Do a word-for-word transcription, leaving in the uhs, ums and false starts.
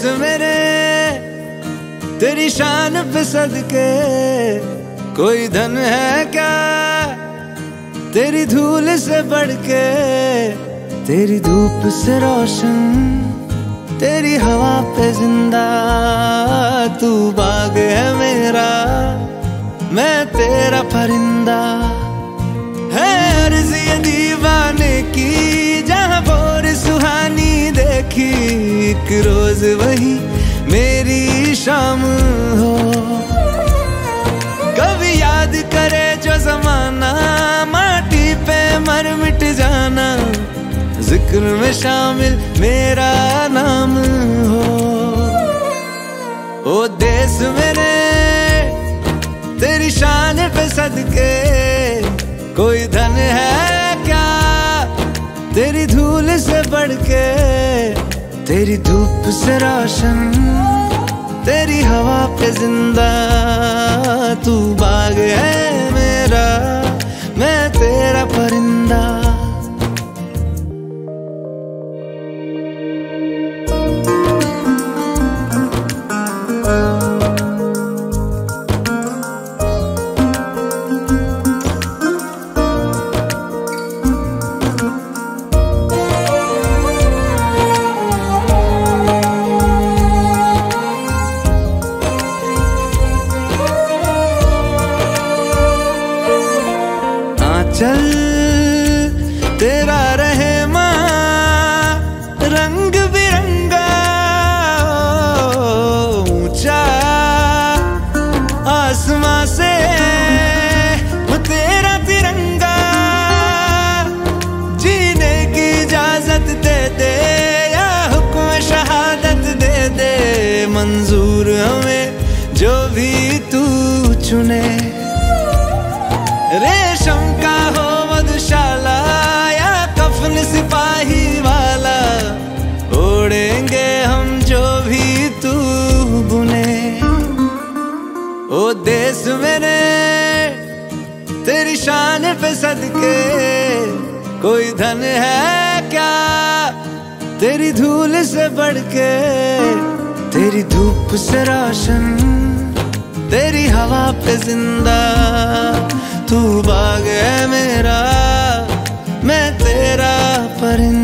मेरे तेरी शान पे सदके, कोई धन है क्या तेरी धूल से बढ़ के। तेरी धूप से रोशन, तेरी हवा पे जिंदा, तू बाग है मेरा, मैं तेरा परिंदा। है अर्ज़ ये दीवाने की, जहाँ बोर सुहानी देखी, एक रोज वही मेरी शाम हो। कभी याद करे जो जमाना, माटी पे मर मिट जाना, जिक्र में शामिल मेरा नाम हो। ओ देश मेरे तेरी शान पे सदके, कोई धन है क्या तेरी धूल से बढ़ के। तेरी धूप से रोशन, तेरी हवा पे जिंदा, तू बाग है मेरा, मैं तेरा परिंदा। चल तेरा रहे माँ रंग बिरंगा, ऊंचा आसमां से तेरा तिरंगा। जीने की इजाजत दे दे या हुक्म शहादत दे दे, मंजूर हमें जो भी तू चुने। रेशम का हो मधुशाला या कफन सिपाही वाला, ओढ़ेंगे हम जो भी तू बुने। ओ देश मेरे तेरी शान पे सदके, कोई धन है क्या तेरी धूल से बढ़ के। तेरी धूप से रोशन, तेरी हवा पे जिंदा, तू बाग है मेरा, मैं तेरा परिंदा।